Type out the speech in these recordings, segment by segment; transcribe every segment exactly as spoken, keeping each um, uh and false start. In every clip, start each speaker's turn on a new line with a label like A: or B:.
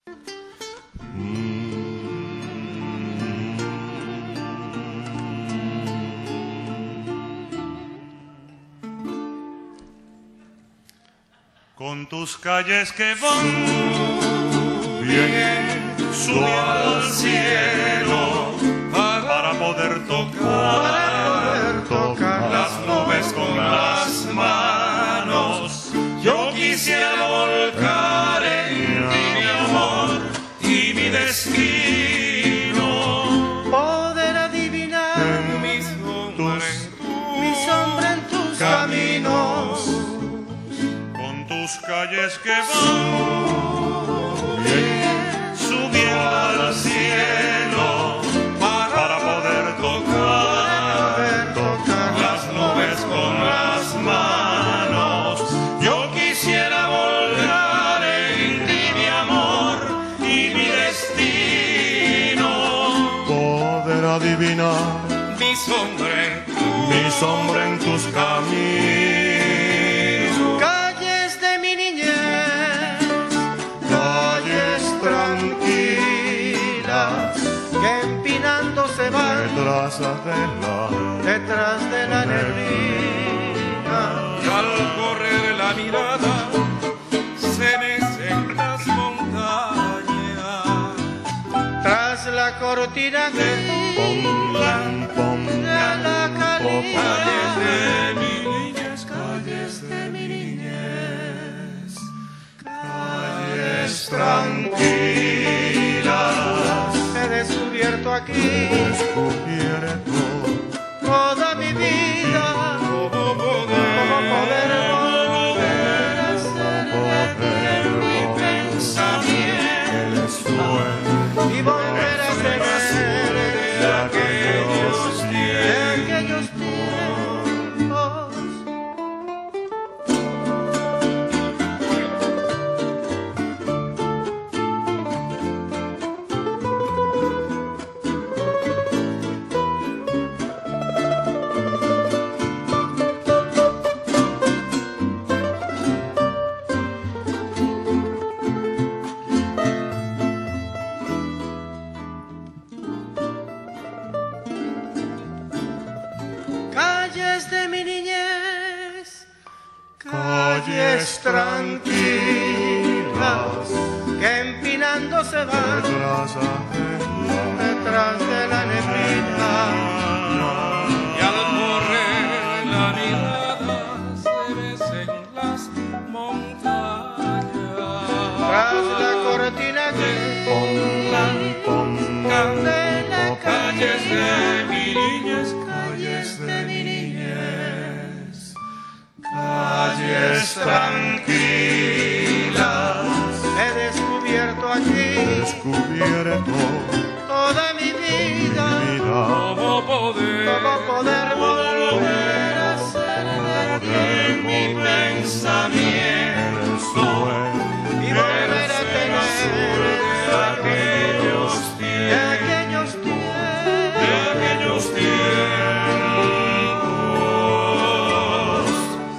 A: Con tus calles que van bien subiendo al cielo para poder tocar,
B: para poder tocar
A: las nubes con las manos. Yo quisiera volcar en ti mi amor y mi destino,
B: poder adivinar
A: mi sombra en tus,
B: mi sombra en tus caminos.
A: Tus calles que van bien subiendo al cielo para poder tocar,
B: tocar
A: las nubes con las manos. Yo quisiera volcar en ti mi amor y mi destino,
B: poder adivinar
A: mi sombra en tus,
B: mi sombra en tus caminos. Detrás de la, detrás de la neblina,
A: y al correr la mirada se mecen las montañas,
B: tras la cortina que
A: pongan,
B: pongan la calidad.
A: Calles de mi niñez, calles de mi niñez, calles tranquilas.
B: He descubierto aquí,
A: descubierto
B: toda mi vida,
A: cómo poder,
B: cómo poder volver a ser mi pensamiento y volver a tener
A: de aquellos
B: tiempos. Calles de mi niñez, calles tranquilas que empinando se van detrás de la neblina,
A: y al correr la mirada se mecen las montañas,
B: tras la cortina que
A: pongan, pongan
B: de la
A: calles
B: calle.
A: de mi niñez, calles de mi niñez, calles tranquilas.
B: He descubierto aquí,
A: Descubierto
B: toda mi vida,
A: cómo poder,
B: cómo poder volver a ser de mi pensamiento y volver a tener
A: de aquellos
B: de
A: tiempos,
B: aquellos tiempos.
A: de aquellos tiempos.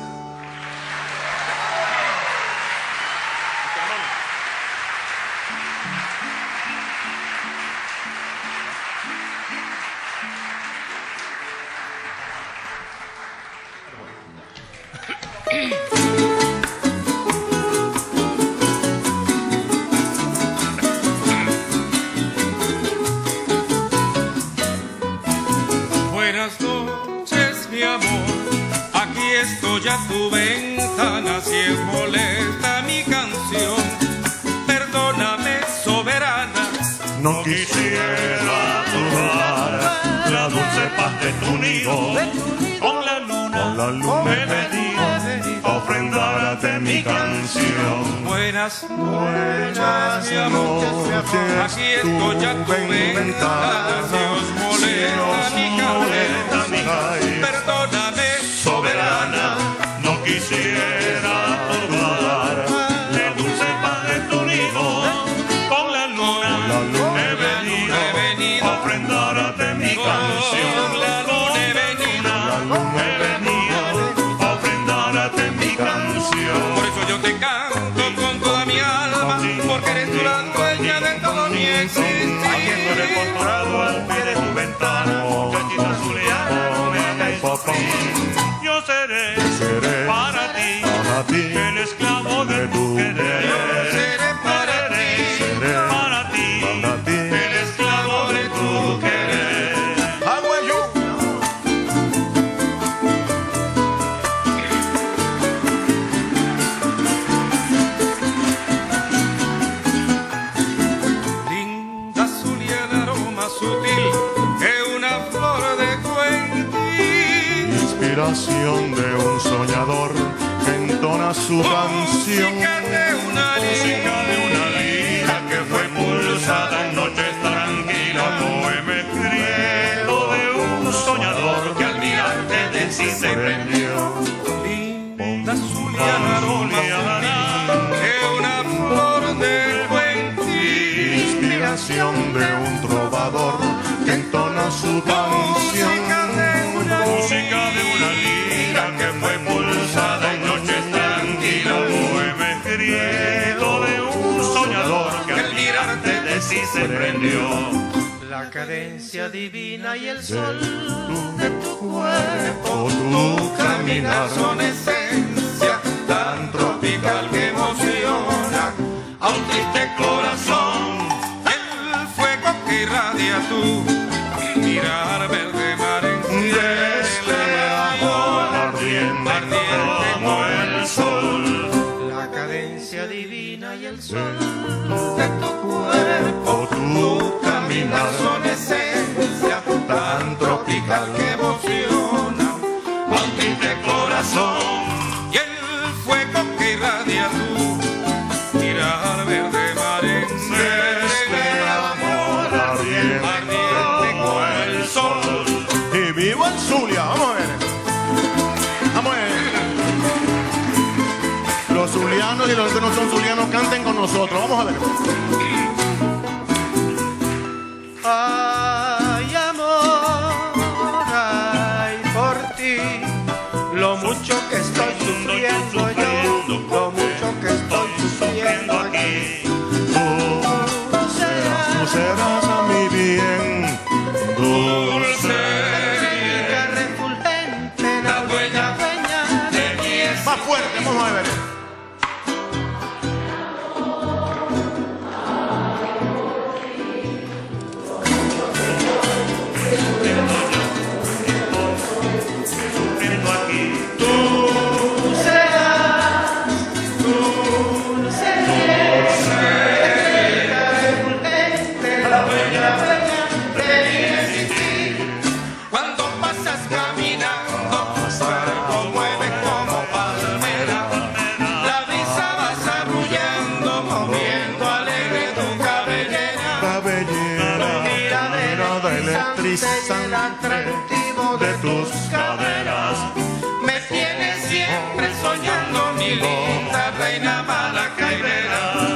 A: Buenas noches, mi amor, aquí estoy a tu ventana, si es molesta mi canción, perdóname, soberana, no quisiera turbar la dulce paz de tu nido, con la luna, con la luna he venido a ofrendarte mi canción. Buenas noches, mi amor, aquí estoy a tu ventana, si os molesta mi canción, perdóname, soberana, no quisiera turbar la dulce paz de tu nido, con la luna, he venido a ofrendarte mi canción. La luna he venido, he venido a ofrendarte mi canción. Por eso yo te canto con toda mi alma, porque eres tú la dueña mi existir.
B: Haciendo el postulado al pie de tu ventana, muchachita zuliana, no me hagas sufrir. Yo seré,
C: seré
B: para ti,
C: para ti
B: el esclavo de tu querer.
A: Yo seré para ti,
C: seré
B: para ti,
C: para ti
B: el esclavo de tu querer.
C: Agüeyú.
A: linda Zulia, el aroma sutil de una flor de cuentín.
C: Inspiración de un soñador que entona su canción.
A: Música de una
B: Música de una lira que fue pulsada en noches tranquilas. Poema escrito de un soñador que al mirarte de sí se prendió.
A: linda Zulia, el aroma sutil de una flor de cuentín.
C: Inspiración de un trovador que entona su canción.
A: Música de una
B: Música de una lira que fue pulsada en noches tranquilas. Poema escrito de un soñador que al mirarte de sí se prendió.
D: La cadencia divina y el sol
C: de tu cuerpo, tu caminar
A: son esencia tan tropical que emociona a un triste corazón. El fuego que irradia tu mirar verde mar en
C: de este amor ardiente
A: ardiente
B: Como el sol,
D: la cadencia divina y el sol
A: de tu cuerpo,
C: tu caminar
A: son esencia tan tropical que emociona a un triste corazón. Y el fuego que irradia tu mirar verde mar en
C: este amor ardiente
A: ardiente como el sol.
C: y viva el Zulia. Vamos a ver, vamos a ver. Los zulianos y los que no son zulianos canten con nosotros. Vamos a ver.
D: Ay, amor, ay, por ti, lo mucho que estoy sufriendo yo, lo mucho que estoy sufriendo aquí.
C: Tú serás, tú serás a mi bien dulce.
D: Estrella refulgente, la dueña, dueña de mi existir.
C: Más fuerte, vamos a ver.
B: sufriendo aquí.
D: Tú serás dulce, estrella refulgente, la dueña, dueña de mi existir.
A: Cuando pasas caminando, tu cuerpo mueve como palmera. La brisa va arrullando, moviendo alegre tu cabellera.
C: Cabellera, mirada electrizante
D: El atractivo
C: de tus caderas.
A: Me tienes siempre soñando, mi linda reina mala caibera.